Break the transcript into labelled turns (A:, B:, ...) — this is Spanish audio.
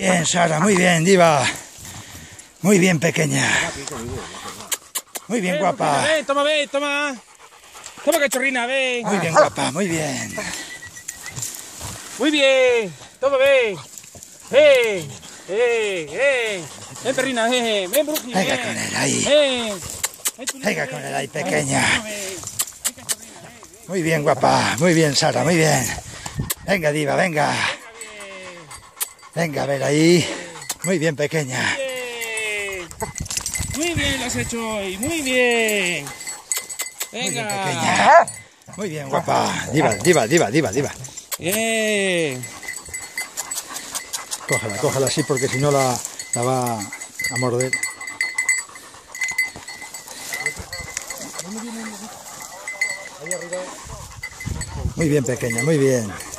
A: Bien, Sara, muy bien, diva. Muy bien, pequeña. Muy bien, guapa.
B: Ven, toma, ven, toma. Toma, cachorrina, ven.
A: Muy bien, guapa, muy bien.
B: Muy bien. Toma, ven. Ven, perrina, ven, Bruji.
A: Venga con él ahí.
B: Ven.
A: Venga con él ahí, pequeña. Muy bien, guapa. Muy bien, Sara, muy bien. Venga, diva, venga. Venga, a ver ahí. Muy bien, pequeña.
B: Muy bien lo has hecho hoy, muy bien.
A: Muy bien,
B: Venga.
A: pequeña. Muy bien, guapa. Diva.
B: Bien.
A: Cógela así porque si no la va a morder. Muy bien, pequeña, muy bien.